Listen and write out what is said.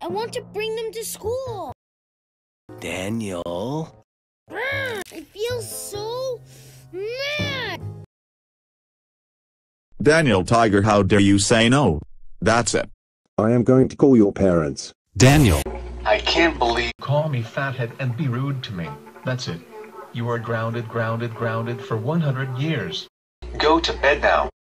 I want to bring them to school. Daniel? I feel so mad. Daniel Tiger, how dare you say no? That's it. I am going to call your parents. Daniel. I can't believe. Call me fathead and be rude to me. That's it. You are grounded for 100 years. Go to bed now.